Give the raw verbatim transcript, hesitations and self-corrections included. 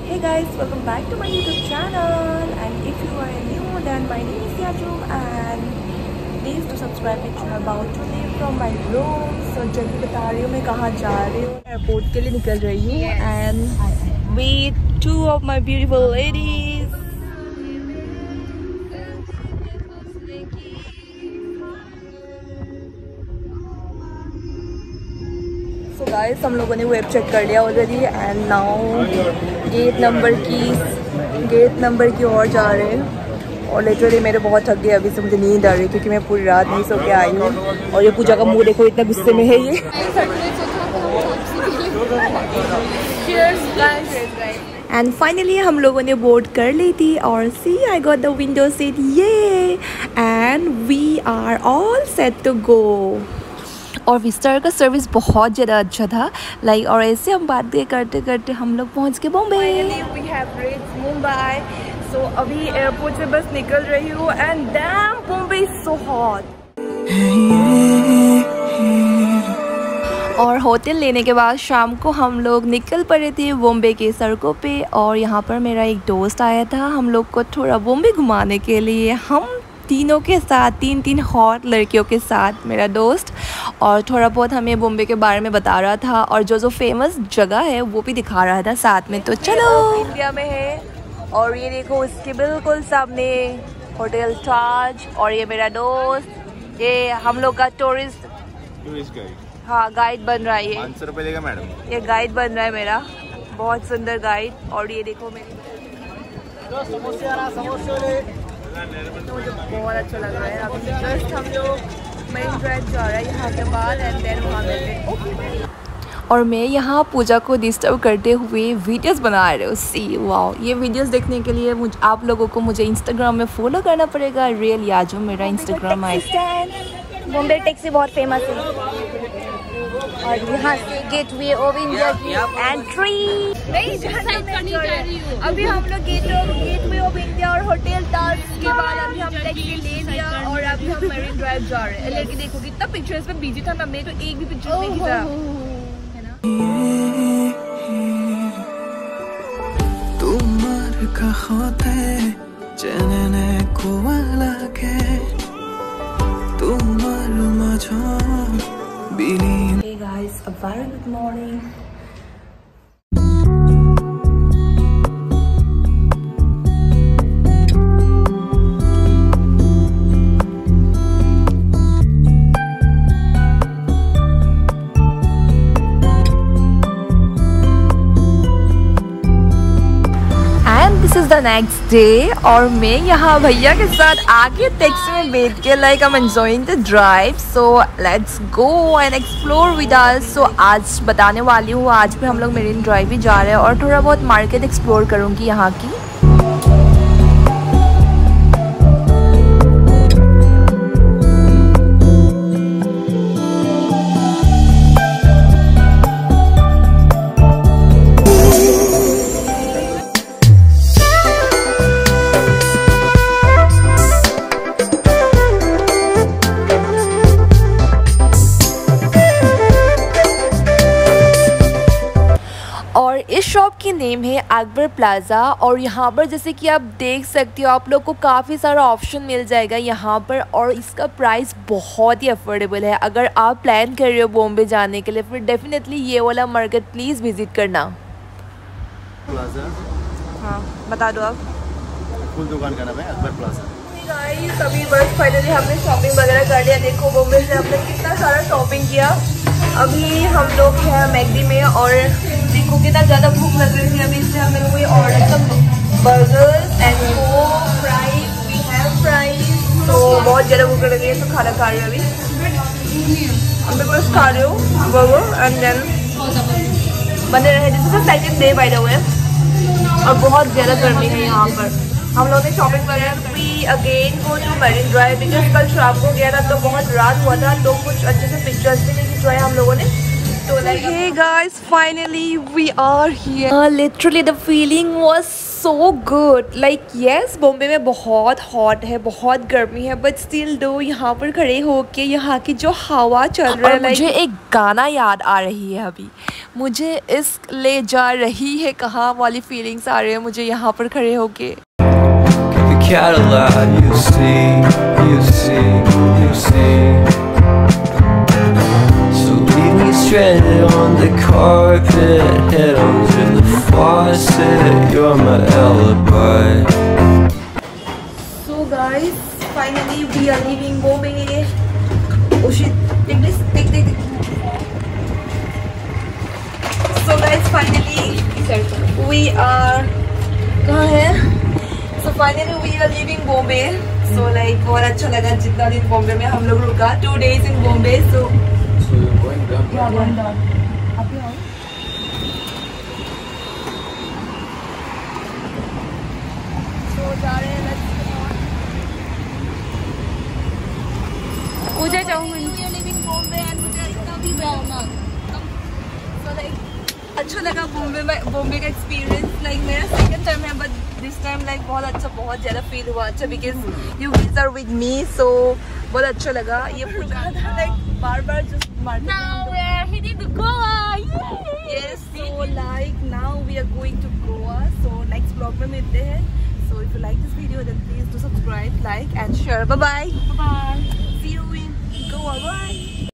Hey guys, welcome back to my YouTube channel, and if you are new then my name is Yajum and please do subscribe me. I'm about to leave from my room, so जल्दी बता रही हूँ मैं कहाँ जा रही हूँ। Airport के लिए निकल रही हूँ and with two of my beautiful ladies. So guys, हम लोगों ने वेब चेक कर लिया already and now gate number की गेट नंबर की ओर जा रहे हैं। और लिटरली मेरे बहुत थक गए, अभी से मुझे नींद आ रही है क्योंकि मैं पूरी रात नहीं सो के आई हूँ। और ये पूजा का मुंह देखो, इतना गुस्से में है ये। एंड फाइनली हम लोगों ने बोर्ड कर ली थी और see I got the window seat ये and we are all set to go. और विस्टार का सर्विस बहुत ज़्यादा अच्छा था लाइक like, और ऐसे हम बातें करते करते हम लोग पहुंच के Bombay. We have reached Mumbai, so अभी एयरपोर्ट से बस निकल रही हूँ and damn Bombay is so hot. और होटल लेने के बाद शाम को हम लोग निकल पड़े थे बॉम्बे के सड़कों पे। और यहाँ पर मेरा एक दोस्त आया था हम लोग को थोड़ा बॉम्बे घुमाने के लिए। हम तीनों के साथ तीन तीन हॉट लड़कियों के साथ मेरा दोस्त, और थोड़ा बहुत हमें बॉम्बे के बारे में बता रहा था और जो जो फेमस जगह है वो भी दिखा रहा था साथ में। तो चलो इंडिया में है और ये देखो इसके बिल्कुल सामने होटल ताज। और ये मेरा दोस्त, ये हम लोग का टूरिस्ट टूरिस्ट गाइड, हाँ गाइड बन रहा है। ये पाँच सौ रुपये लेगा मैडम, ये गाइड बन रहा है मेरा, बहुत सुंदर गाइड। और ये देखो मेरी तो मुझे बहुत अच्छा लग रहा है। अभी जस्ट हम लोग मेन ड्राइव जा रहे हैं यहाँ के बाद एंड देन वहाँ मिलते। और मैं यहाँ पूजा को डिस्टर्ब करते हुए वीडियोस बना रहे हूँ। सी वाओ, ये वीडियोस देखने के लिए मुझे आप लोगों को मुझे इंस्टाग्राम में फॉलो करना पड़ेगा। रियल याजूम मेरा इंस्टाग्राम आई। बॉम्बे टैक्सी बहुत फेमस है और यहाँ से गेटवे ऑफ इंडिया की एंट्री। नहीं अभी हम लोग गेट गेटवे ऑफ इंडिया और होटल ताज के बाद अभी हम टैक्सी ले लिया और अभी हम मरीन ड्राइव जा रहे हैं। लड़की देखो कितना पिक्चर्स में बिजी था, मैं तो एक भी पिक्चर नहीं खींचा है ना। तुम्हारे खाते चैनने को लगे तुम्हारे मजा। Hey guys, a very good morning. This is the next day और मैं यहाँ भैया के साथ आगे टैक्सी में बैठ के like I am enjoying the drive. So let's go and explore with us. So आज बताने वाली हूँ, आज भी हम लोग मेरीन ड्राइव ही जा रहे हैं और थोड़ा बहुत मार्केट एक्सप्लोर करूँगी यहाँ की। इस शॉप की नेम है अकबर प्लाजा और यहाँ पर जैसे कि आप देख सकते हो आप लोग को काफ़ी सारा ऑप्शन मिल जाएगा यहाँ पर। और इसका प्राइस बहुत ही अफोर्डेबल है। अगर आप प्लान कर रहे हो बॉम्बे जाने के लिए फिर डेफिनेटली ये वाला मार्केट प्लीज़ विजिट करना। प्लाजा, हाँ बता दो आप। फुल दुकान का नाम है अकबर प्लाजा। गाइस अभी बस फाइनली हमने शॉपिंग वगैरह कर लिया। देखो बॉम्बे से हमने कितना सारा शॉपिंग किया। अभी हम लोग हैं मैकडी में और देखो कितना ज़्यादा भूख लग रही थी। अभी इसलिए हमें कोई ऑर्डर सब बर्गर्स एंड वो फ्राइज, वी हैव फ्राइज। तो बहुत ज़्यादा भूख लग रही है तो खाना खा रही हूँ अभी। अभी बस खा रही हूँ बर्गर एंड देन बने रहे। This is second day by the way और बहुत ज़्यादा गर्मी है यहाँ पर। हम लोगों ने शॉपिंग वगैरह भी again go to Marine Drive because कल शाम को गया था तो बहुत रात हुआ था तो कुछ अच्छे से पिक्चर्स भी नहीं खिंचवाए हम लोगों ने। So like, hey guys, finally we are here. Uh, literally the feeling was so good. Like yes, Bombay में बहुत hot है, बहुत गर्मी है, but still though यहाँ पर खड़े होके यहाँ की जो हवा चल रहा है, like, मुझे एक गाना याद आ रही है अभी, मुझे इस ले जा रही है कहाँ वाली feelings आ रही है मुझे यहाँ पर खड़े होके. Cadillac, you see, you see, you see. So leave me stranded on the carpet, head under the faucet. You're my alibi. So guys, finally we are leaving Bombay. Oh shit! Take this, take, take, take. So guys, finally we are. कहाँ है? So finally we are leaving Bombay. So like बहुत अच्छा लगा जितना दिन बॉम्बे में हम लोग रुका. Two days in Bombay. So So you're going down. yeah, going down. Up here. So जा रहे हैं. Let's go. मुझे जाऊँगी. We are leaving Bombay and मुझे इतना भी जाना. So like अच्छा लगा बॉम्बे में बॉम्बे का एक्सपीरियंस. लाइक मेरा सेकंड टाइम है बट दिस टाइम लाइक बहुत अच्छा बहुत ज़्यादा फील हुआ अच्छा because you guys are with me. So बहुत अच्छा लगा. ये पूछा था लाइक बार बार just Now we are heading to Goa. yes so like now we are going to Goa. So next vlog में मिलते हैं. So if you like this video then please do subscribe, like and share. Bye bye. Bye. See you in Goa. Bye.